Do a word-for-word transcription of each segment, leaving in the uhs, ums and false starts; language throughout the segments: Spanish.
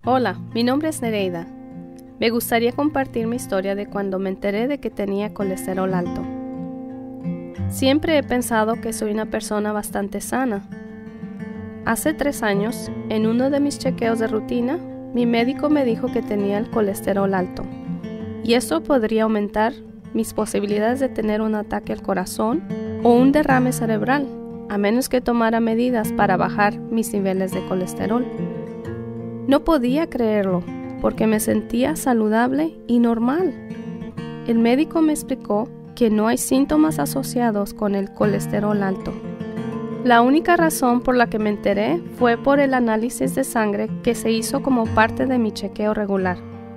Hola, mi nombre es Nereida. Me gustaría compartir mi historia de cuando me enteré de que tenía colesterol alto. Siempre he pensado que soy una persona bastante sana. Hace tres años, en uno de mis chequeos de rutina, mi médico me dijo que tenía el colesterol alto, y eso podría aumentar mis posibilidades de tener un ataque al corazón o un derrame cerebral, a menos que tomara medidas para bajar mis niveles de colesterol. No podía creerlo, porque me sentía saludable y normal. El médico me explicó que no hay síntomas asociados con el colesterol alto. La única razón por la que me enteré fue por el análisis de sangre que se hizo como parte de mi chequeo regular.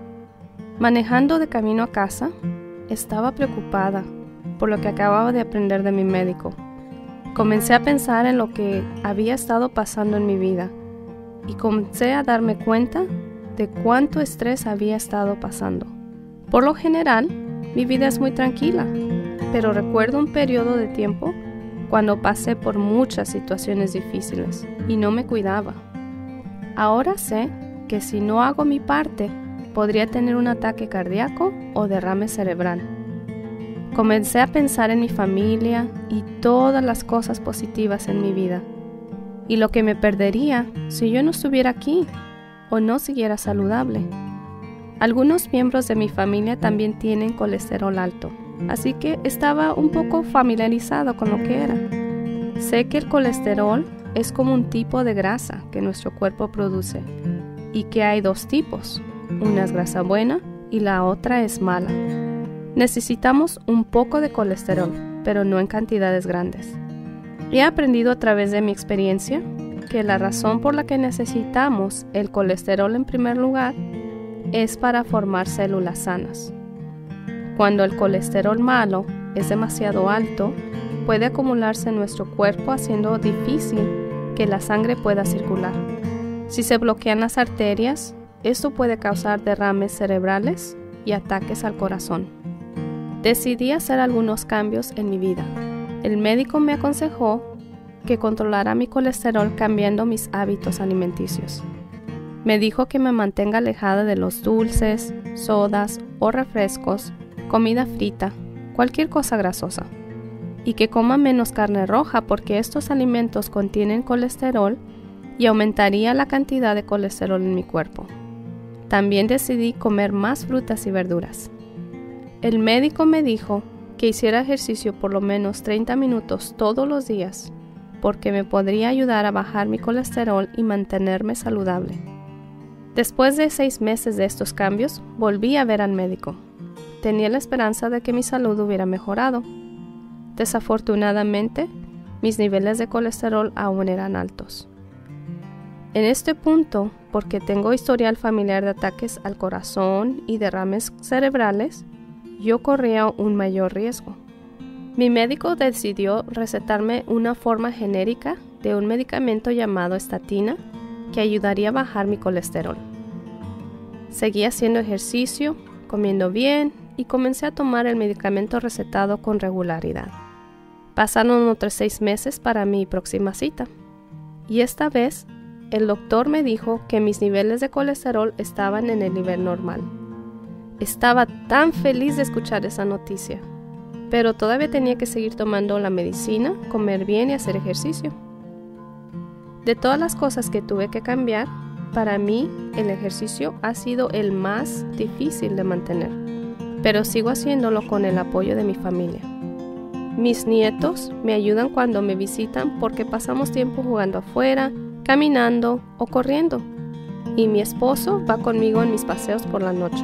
Manejando de camino a casa, estaba preocupada por lo que acababa de aprender de mi médico. Comencé a pensar en lo que había estado pasando en mi vida y comencé a darme cuenta de cuánto estrés había estado pasando. Por lo general, mi vida es muy tranquila, pero recuerdo un periodo de tiempo cuando pasé por muchas situaciones difíciles y no me cuidaba. Ahora sé que si no hago mi parte, podría tener un ataque cardíaco o derrame cerebral. Comencé a pensar en mi familia y todas las cosas positivas en mi vida, y lo que me perdería si yo no estuviera aquí o no siguiera saludable. Algunos miembros de mi familia también tienen colesterol alto, así que estaba un poco familiarizado con lo que era. Sé que el colesterol es como un tipo de grasa que nuestro cuerpo produce y que hay dos tipos, una es grasa buena y la otra es mala. Necesitamos un poco de colesterol, pero no en cantidades grandes. He aprendido a través de mi experiencia que la razón por la que necesitamos el colesterol en primer lugar es para formar células sanas. Cuando el colesterol malo es demasiado alto, puede acumularse en nuestro cuerpo haciendo difícil que la sangre pueda circular. Si se bloquean las arterias, esto puede causar derrames cerebrales y ataques al corazón. Decidí hacer algunos cambios en mi vida. El médico me aconsejó que controlara mi colesterol cambiando mis hábitos alimenticios. Me dijo que me mantenga alejada de los dulces, sodas o refrescos, comida frita, cualquier cosa grasosa, y que coma menos carne roja porque estos alimentos contienen colesterol y aumentaría la cantidad de colesterol en mi cuerpo. También decidí comer más frutas y verduras. El médico me dijo que hiciera ejercicio por lo menos treinta minutos todos los días, porque me podría ayudar a bajar mi colesterol y mantenerme saludable. Después de seis meses de estos cambios, volví a ver al médico. Tenía la esperanza de que mi salud hubiera mejorado. Desafortunadamente, mis niveles de colesterol aún eran altos. En este punto, porque tengo historial familiar de ataques al corazón y derrames cerebrales, yo corría un mayor riesgo. Mi médico decidió recetarme una forma genérica de un medicamento llamado estatina que ayudaría a bajar mi colesterol. Seguí haciendo ejercicio, comiendo bien y comencé a tomar el medicamento recetado con regularidad. Pasaron otros seis meses para mi próxima cita, y esta vez el doctor me dijo que mis niveles de colesterol estaban en el nivel normal. Estaba tan feliz de escuchar esa noticia, pero todavía tenía que seguir tomando la medicina, comer bien y hacer ejercicio. De todas las cosas que tuve que cambiar, para mí el ejercicio ha sido el más difícil de mantener, pero sigo haciéndolo con el apoyo de mi familia. Mis nietos me ayudan cuando me visitan porque pasamos tiempo jugando afuera, caminando o corriendo, y mi esposo va conmigo en mis paseos por la noche.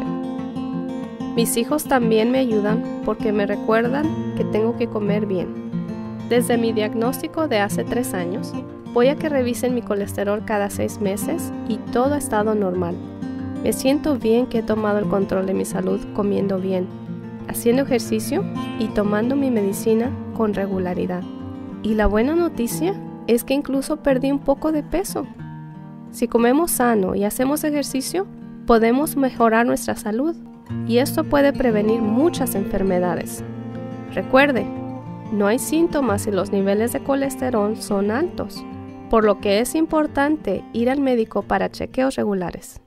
Mis hijos también me ayudan porque me recuerdan que tengo que comer bien. Desde mi diagnóstico de hace tres años, voy a que revisen mi colesterol cada seis meses y todo ha estado normal. Me siento bien que he tomado el control de mi salud comiendo bien, haciendo ejercicio y tomando mi medicina con regularidad. Y la buena noticia es que incluso perdí un poco de peso. Si comemos sano y hacemos ejercicio, podemos mejorar nuestra salud. Y esto puede prevenir muchas enfermedades. Recuerde, no hay síntomas si los niveles de colesterol son altos, por lo que es importante ir al médico para chequeos regulares.